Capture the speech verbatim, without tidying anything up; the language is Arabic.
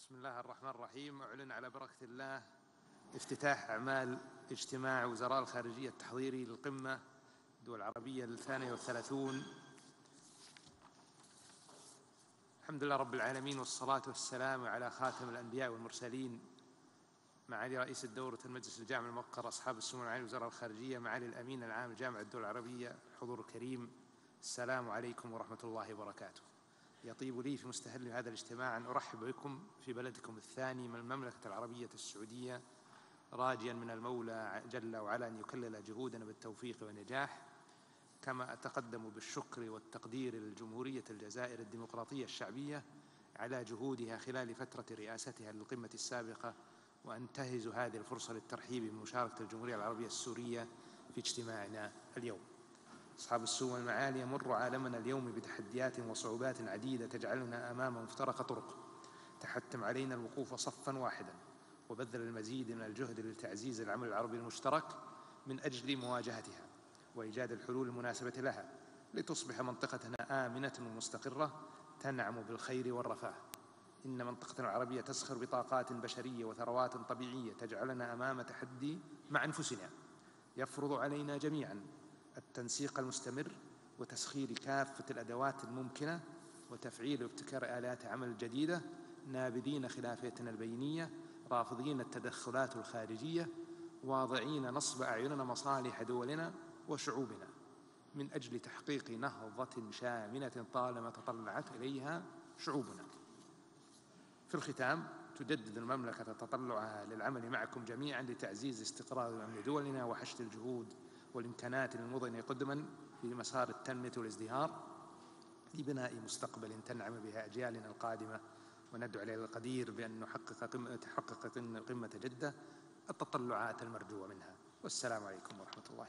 بسم الله الرحمن الرحيم. أعلن على بركة الله افتتاح أعمال اجتماع وزراء الخارجية التحضيري للقمة الدول العربية الثانية والثلاثون. الحمد لله رب العالمين، والصلاة والسلام على خاتم الأنبياء والمرسلين، معالي رئيس الدورة المجلس الجامع الموقر، أصحاب السمو معالي وزراء الخارجية، معالي الأمين العام لجامعة الدول العربية، الحضور الكريم، السلام عليكم ورحمة الله وبركاته. يطيب لي في مستهل هذا الاجتماع أن أرحب بكم في بلدكم الثاني من المملكة العربية السعودية، راجيا من المولى جل وعلا أن يكلل جهودنا بالتوفيق والنجاح، كما أتقدم بالشكر والتقدير للجمهورية الجزائر الديمقراطية الشعبية على جهودها خلال فترة رئاستها للقمة السابقة، وأنتهز هذه الفرصة للترحيب بمشاركة الجمهورية العربية السورية في اجتماعنا اليوم. أصحاب السمو والمعالي، يمر عالمنا اليوم بتحديات وصعوبات عديدة تجعلنا أمام مفترق طرق، تحتم علينا الوقوف صفا واحدا وبذل المزيد من الجهد لتعزيز العمل العربي المشترك من أجل مواجهتها وإيجاد الحلول المناسبة لها، لتصبح منطقتنا آمنة ومستقرة تنعم بالخير والرفاه. إن منطقتنا العربية تزخر بطاقات بشرية وثروات طبيعية تجعلنا أمام تحدي مع أنفسنا، يفرض علينا جميعا التنسيق المستمر وتسخير كافة الأدوات الممكنة وتفعيل وابتكار آلات عمل جديدة، نابذين خلافاتنا البينية، رافضين التدخلات الخارجية، واضعين نصب أعيننا مصالح دولنا وشعوبنا من أجل تحقيق نهضة شاملة طالما تطلعت إليها شعوبنا. في الختام، تجدد المملكة تطلعها للعمل معكم جميعا لتعزيز استقرار وأمن دولنا وحشد الجهود والإمكانات للمضن قدما في مسار التنمية والازدهار لبناء مستقبل تنعم بها أجيالنا القادمة، وندعو إلى القدير بأن نحقق قمة تحقق قمة جدة التطلعات المرجوة منها. والسلام عليكم ورحمة الله.